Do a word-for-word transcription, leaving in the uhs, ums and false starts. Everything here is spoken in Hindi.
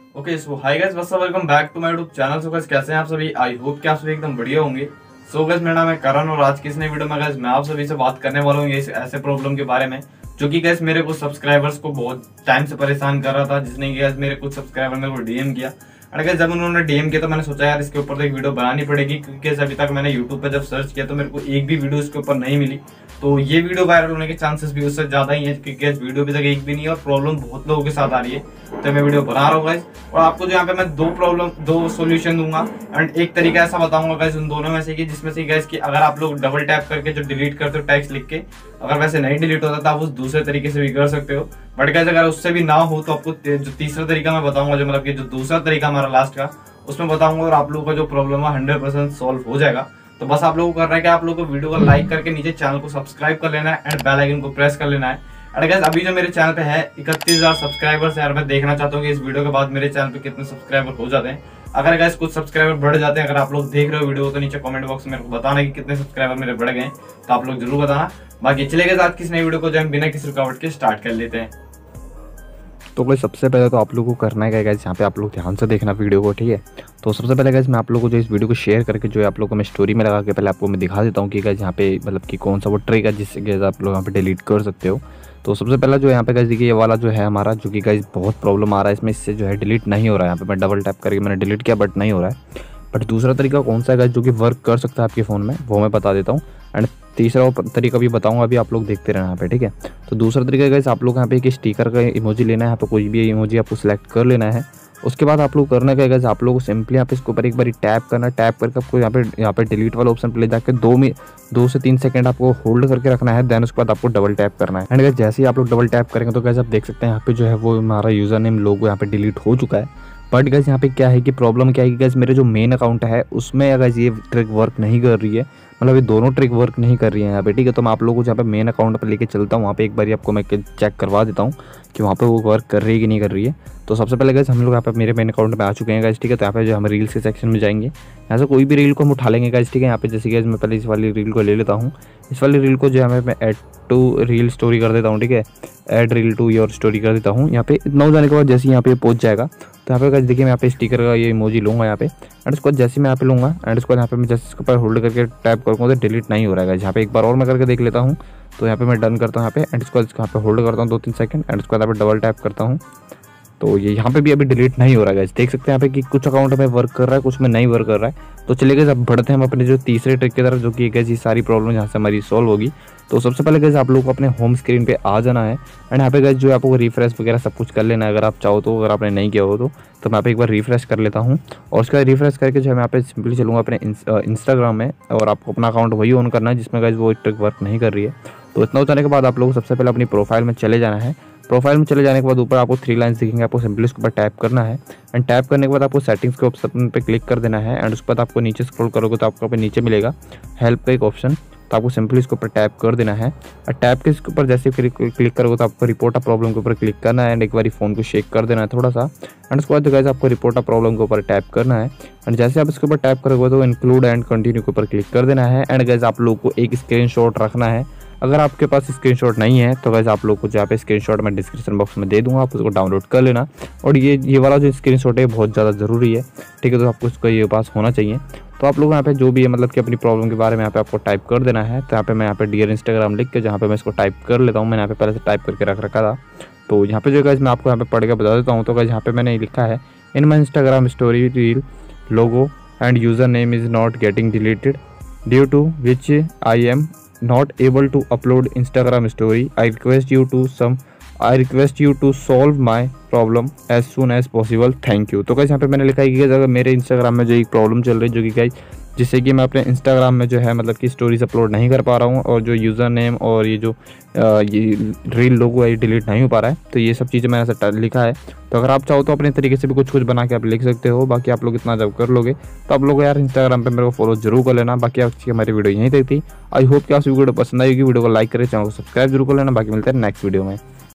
Okay so hi guys, what's up, welcome back to my YouTube channel. So guys कैसे हैं आप सभी? आई होप कि आप सभी एकदम बढ़िया होंगे। सो गाइस मेरा नाम है करण और आज की इस नई वीडियो में गाइस मैं आप सभी से बात करने वाला हूँ ये ऐसे प्रॉब्लम के बारे में जो कि गाइस मेरे कुछ सब्सक्राइबर्स को बहुत टाइम से परेशान कर रहा था, जिसने कि गाइस मेरे कुछ सब्सक्राइबर मेरे को डीएम किया। और गाइस जब उन्होंने डीएम किया तो मैंने सोचा यार इसके ऊपर तो एक वीडियो बनानी पड़ेगी, क्योंकि अभी तक मैंने यूट्यूब पे जब सर्च किया तो मेरे को एक भी वीडियो इसके ऊपर नहीं मिली। तो ये वीडियो वायरल होने के चांसेस भी उससे ज्यादा ही है, क्योंकि इस वीडियो अभी तक एक भी नहीं है और प्रॉब्लम बहुत लोगों के साथ आ रही है। तो मैं वीडियो बना रहा हूँ गाइस, और आपको जो यहाँ पे मैं दो प्रॉब्लम दो सॉल्यूशन दूंगा एंड एक तरीका ऐसा बताऊंगा गाइस उन दोनों में से कि जिसमें से गाइस कि अगर आप लोग डबल टैप करके जो डिलीट करते हो टेक्स्ट लिख के, अगर वैसे नहीं डिलीट होता तो आप उस दूसरे तरीके से भी कर सकते हो। बट गाइस अगर उससे भी ना हो तो आपको जो तीसरा तरीका मैं बताऊंगा, जो मतलब कि जो दूसरा तरीका हमारा लास्ट का, उसमें बताऊंगा और आप लोगों का जो प्रॉब्लम है हंड्रेड परसेंट सॉल्व हो जाएगा। तो बस आप लोगों को करना है कि आप लोगों को वीडियो को लाइक करके नीचे चैनल को सब्सक्राइब कर लेना है एंड बेल आइकन को प्रेस कर लेना है। एंड गाइस अभी जो मेरे चैनल पे है इकतीस हजार सब्सक्राइबर्स है, मैं देखना चाहता हूँ कि इस वीडियो के बाद मेरे चैनल पे कितने सब्सक्राइबर हो जाते हैं। अगर गाइस कुछ सब्सक्राइबर बढ़ जाते हैं, अगर आप लोग देख रहे हो वीडियो तो नीचे कमेंट बॉक्स में मेरे को बताना कि कितने सब्सक्राइबर मेरे बढ़ गए, तो आप लोग जरूर बताना। बाकी चले गए आज किस नई वीडियो को जो हम बिना किसी रुकावट के स्टार्ट कर लेते हैं। तो गाइस सबसे पहले तो आप लोगों को करना है गाइस, यहाँ पे आप लोग ध्यान से देखना वीडियो को, ठीक है। तो सबसे पहले गाइस मैं आप लोगों को जो इस वीडियो को शेयर करके जो है आप लोगों को मैं स्टोरी में लगा के पहले आपको मैं दिखा देता हूँ कि गाइस यहाँ पे मतलब कि कौन सा वो ट्रिक है जिससे गाइस आप लोग यहाँ पे डिलीट कर सकते हो। तो सबसे पहला जो यहाँ पे गाइस देखिए ये वाला जो है हमारा, जो कि गाइस बहुत प्रॉब्लम आ रहा है इसमें, इससे जो है डिलीट नहीं हो रहा है। यहाँ पे मैं डबल टैप करके मैंने डिलीट किया बट नहीं हो रहा है। बट दूसरा तरीका कौन सा है गाइस जो कि वर्क कर सकता है आपके फ़ोन में, वो मैं बता देता हूँ। एंड तीसरा तरीका भी बताऊंगा, अभी आप लोग देखते रहना यहाँ पे, ठीक है। तो दूसरा तरीका गाइस आप लोग यहाँ पे एक स्टिकर का इमोजी लेना है, यहाँ पे कोई भी इमोजी आपको सिलेक्ट कर लेना है। उसके बाद आप लोग करना क्या गाइस, आप लोग को सिंपली यहाँ पे इसके ऊपर एक बार टैप करना, टैप करके आपको यहाँ पे यहाँ पे डिलीट वाला ऑप्शन पे ले जाकर दो में दो से तीन सेकंड आपको होल्ड करके रखना है। देन उसके बाद आपको डबल टैप करना है। एंड गाइस जैसे ही आप लोग डबल टैप करेंगे तो गाइस आप देख सकते हैं यहाँ पे जो है वो हमारा यूजर नेम लोगो यहाँ पे डिलीट हो चुका है। बट गाइस यहाँ पे क्या है कि प्रॉब्लम क्या है कि गाइस मेरे जो मेन अकाउंट है उसमें गाइस ये ट्रिक वर्क नहीं कर रही है, मतलब ये दोनों ट्रिक वर्क नहीं कर रही है यहाँ पे, ठीक है। तो मैं आप लोगों को जहाँ पे मेन अकाउंट पर लेके चलता हूँ, वहाँ पे एक बार आपको मैं चेक करवा देता हूँ कि वहाँ पे वो वर्क कर रही है कि नहीं कर रही है। तो सबसे पहले गाइस हम लोग यहाँ पे मेरे मेन अकाउंट में आ चुके हैं गाइस, ठीक है। तो यहाँ पे जो हम रील्स के सेक्शन में जाएंगे, यहाँ से कोई भी रील को हम उठा लेंगे गाइस, ठीक है। यहाँ पे जैसे गाइस मैं पहले इस वाली रील को ले लेता हूँ, इस वाली रील को जो है मैं ऐड टू रील स्टोरी कर देता हूँ, ठीक है। Add reel to your story कर देता हूँ। यहाँ पे इतना हो जाने के बाद जैसे यहाँ पे पहुँच जाएगा तो यहाँ पे गाइस देखिए मैं यहाँ पे स्टिकर का ये इमोजी लूँगा यहाँ पे, एंड उसको जैसे मैं यहाँ पे लूँगा एंड उसको यहाँ पे मैं जैसे इसके ऊपर होल्ड करके टैप करूँगा तो डिलीट नहीं हो रहा है। यहाँ पे एक बार और मैं करके देख लेता हूँ। तो यहाँ पे मैं डन करता हूँ यहाँ पे, एंड इसको यहाँ पे होल्ड करता हूँ दो तीन सेकंड, एंड उसके बाद यहाँ पे डबल टैप करता हूँ। तो ये यहाँ पे भी अभी डिलीट नहीं हो रहा है गाइस, देख सकते हैं यहाँ पे कि कुछ अकाउंट में वर्क कर रहा है, कुछ में नहीं वर्क कर रहा है। तो चलिए गाइस अब बढ़ते हैं हम अपने जो तीसरे ट्रिक की तरफ, जो कि गाइस ये सारी प्रॉब्लम यहाँ से हमारी सॉल्व होगी। तो सबसे पहले गाइस आप लोगों को अपने होम स्क्रीन पे आ जाना है एंड यहाँ पे गाइस जो आपको रिफ्रेश वगैरह सब कुछ कर लेना है अगर आप चाहो तो, अगर आपने नहीं किया हो तो। तो मैं यहाँ पे एक बार रिफ्रेश कर लेता हूँ और उसके बाद रिफ्रेश करके जो है मैं यहाँ पे सिंपली चलूँगा अपने इंस्टाग्राम में, और आपको अपना अकाउंट वही ऑन करना है जिसमें गाइस वो ट्रिक वर्क नहीं कर रही है। तो इतना हो जाने के बाद आप लोगों को सबसे पहले अपनी प्रोफाइल में चले जाना है। प्रोफाइल में चले जाने के बाद ऊपर आपको थ्री लाइन्स दिखेंगे, आपको सिंपली उसके ऊपर टैप करना है एंड टैप करने के बाद आपको सेटिंग्स के ऑप्शन पे क्लिक कर देना है। एंड उसके बाद आपको नीचे स्क्रॉल करोगे तो आपको नीचे नीचे मिलेगा हेल्प का एक ऑप्शन, तो आपको सिंपली इसके ऊपर टैप कर देना है। और टैप के इसके ऊपर जैसे फिर क्लिक करोगे तो आपको रिपोर्ट अ प्रॉब्लम के ऊपर क्लिक करना है एंड एक बार फ़ोन को शेक कर देना है थोड़ा सा। एंड उसके बाद गाइस आपको रिपोर्ट अ प्रॉब्लम के ऊपर टैप करना है एंड जैसे आप इसके ऊपर टैप करोगे तो इंक्लूड एंड कंटिन्यू के ऊपर क्लिक कर देना है। एंड गाइस आप लोग को एक स्क्रीनशॉट रखना है, अगर आपके पास स्क्रीनशॉट नहीं है तो गाइस आप लोग को जहाँ पे स्क्रीनशॉट मैं डिस्क्रिप्शन बॉक्स में दे दूंगा, आप उसको डाउनलोड कर लेना। और ये ये वाला जो स्क्रीनशॉट है बहुत ज़्यादा ज़रूरी है, ठीक है। तो आपको इसका ये पास होना चाहिए। तो आप लोग यहाँ पे जो भी है मतलब कि अपनी प्रॉब्लम के बारे में यहाँ पे आपको टाइप कर देना है। तो यहाँ पे मैं यहाँ पे डियर इंस्टाग्राम लिख के जहाँ पे मैं इसको टाइप कर लेता हूँ, मैंने यहाँ पे पहले से टाइप करके रख रखा था। तो यहाँ पे जो गाइस मैं आपको यहाँ पे पढ़ के बता देता हूँ। तो गाइस यहाँ पे मैंने लिखा है, in my Instagram story reel logo and user name is not getting deleted due to which I am not able to upload Instagram story. I request you to some I request you to solve my problem as soon as possible. Thank you। तो गाइस यहाँ पे मैंने लिखा है कि अगर मेरे इंस्टाग्राम में जो एक प्रॉब्लम चल रही है, जो कि गाइस जिससे कि मैं अपने इंस्टाग्राम में जो है मतलब कि स्टोरीज अपलोड नहीं कर पा रहा हूँ और जो यूज़र नेम और ये जो आ, ये रील लोगो है ये डिलीट नहीं हो पा रहा है। तो ये सब चीज़ें मैंने ऐसा लिखा है। तो अगर आप चाहो तो अपने तरीके से भी कुछ कुछ बना के आप लिख सकते हो। बाकी आप लोग इतना जब कर लोगे तो आप लोग यार इंस्टाग्राम पे मेरे को फॉलो जरूर कर लेना। बाकी आपकी हमारी वीडियो यहीं तक थी। आई होप कि आपको वीडियो पसंद आएगी, वीडियो को लाइक करें, चैनल को सब्सक्राइब जरूर कर लेना। बाकी मिलते हैं नेक्स्ट वीडियो में।